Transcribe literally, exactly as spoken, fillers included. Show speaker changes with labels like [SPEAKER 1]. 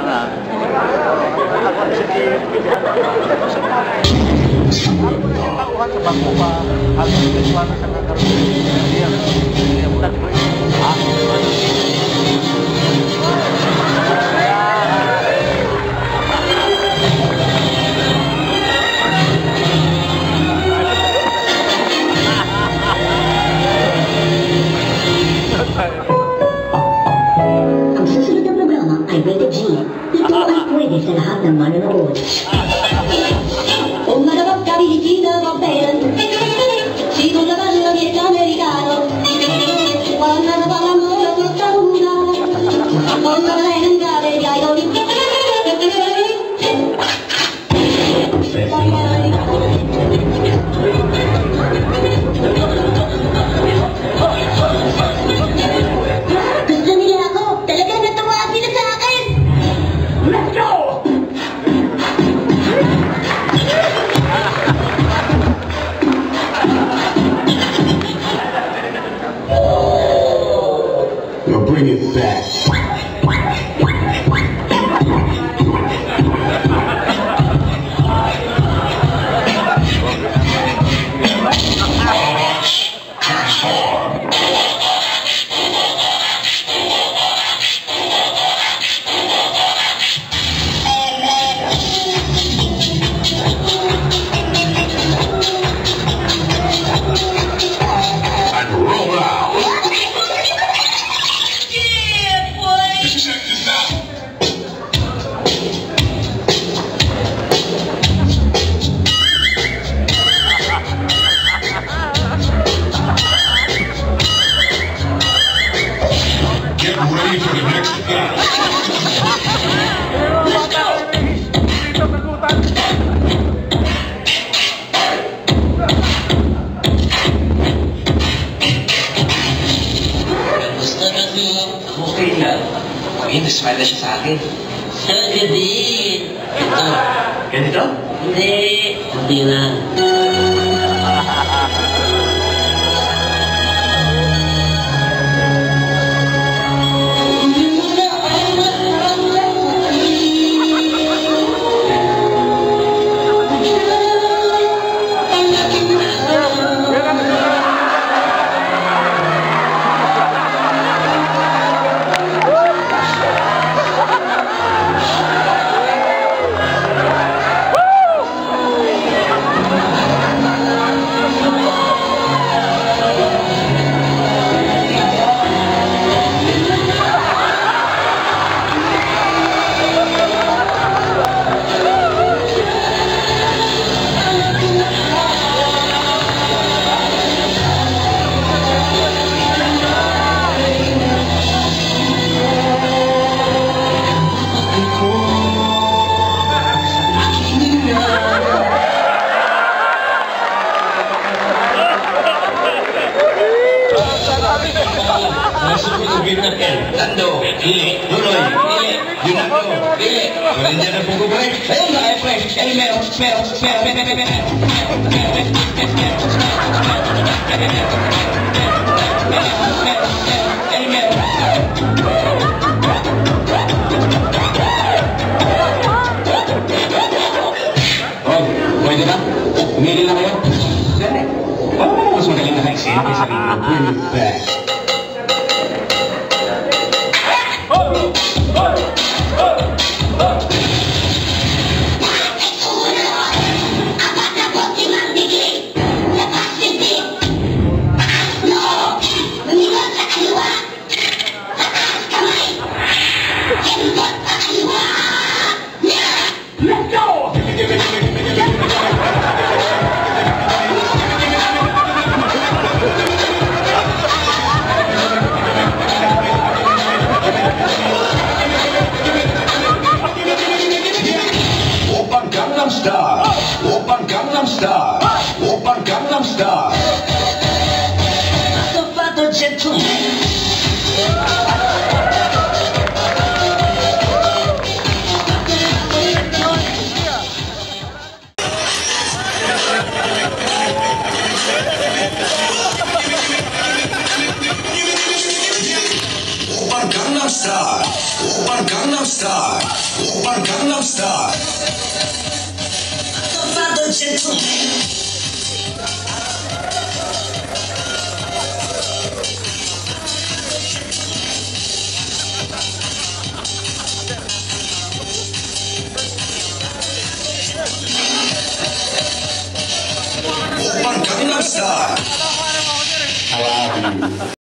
[SPEAKER 1] na.
[SPEAKER 2] Ang susunod na programa ay rated G. Ito ay pwede sa lahat ng manonood. Una naman kami Gina Vampel, sino naman ang yes americano. Wala na pala mo na tutahuna, kung naman ng gabi di ayaw. Gusto nila ako, talaga natawa sila sa akin. Let's go!
[SPEAKER 3] Now bring it back. Get ready for the next battle.
[SPEAKER 4] Gusto na niyo. Okay lang. Ay, nasmile na siya sa akin. Talaga din. Ito. Ganito? Hindi. Hindi na.
[SPEAKER 3] Tando, ili, tuloy, ili, yun ako, ili. Walang dyan ang pagkukulit. Ayun na, eh, pre. Eh, meron, meron, meron, meron, meron, Oh, pwede na? Umili na kayo? Saan eh? Paano mo mas magaling na kaisip sa rin? Bring it back.
[SPEAKER 1] Style. Oppan Gangnam Style. Oppan Gangnam Style.
[SPEAKER 4] Father gentleman.
[SPEAKER 1] Oppan Gangnam Style.
[SPEAKER 3] I love you.